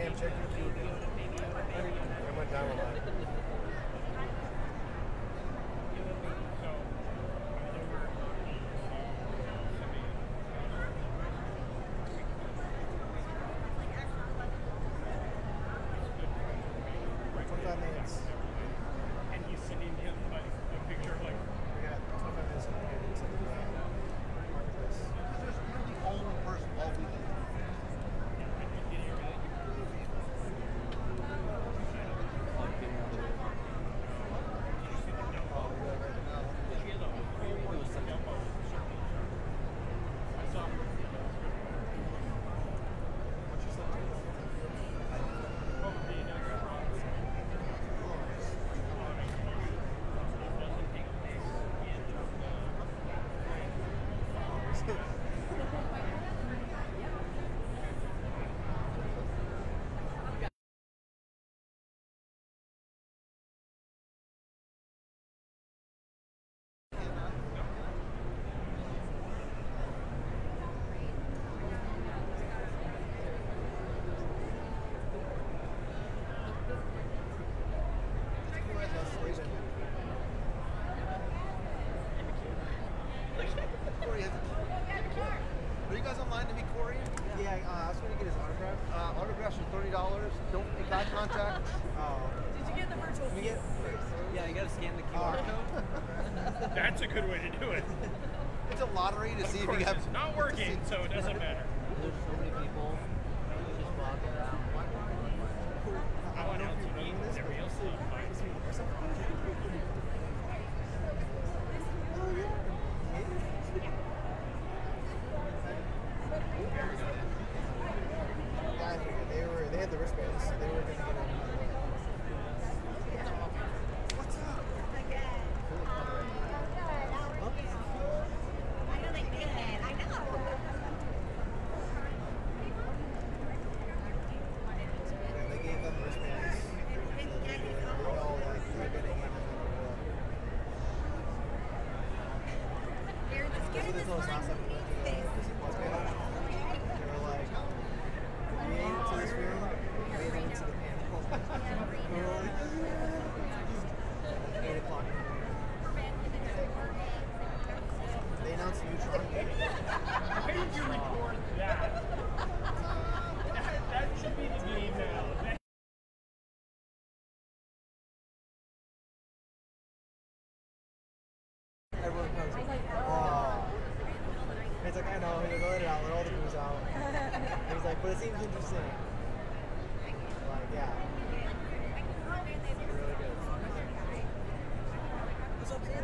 Cam, check your queue. I went down a lot. And he's sending him like a picture of like. We got 25 minutes in the marketplace. You're the only person all weekend. Are you guys online to meet Corey? Yeah, I was going to get his autograph. Autographs are $30. Don't make eye contact. Did you get the virtual queue? Yeah, you gotta scan the QR code. That's a good way to do it. It's a lottery to see if Of you course, have. it's not working, so it doesn't matter. There's so many people just walking around. I want LTV. Everybody else is fine. They had the wristbands, so they were going to get them. What's up? Yeah, they gave them wristbands. They were all like, they're going to hand them That's what they told us last time we went to the Las Vegas. They were like, we ate into this room, we ate into the panel. We were like, 8 o'clock in the morning. They announced a new Tron game. Why did you record that? That should be the email. Everyone comes, oh. It's like, I know, he's like, let it out, let all the booze out. And he's like, but it seems interesting. Like, yeah. Really good.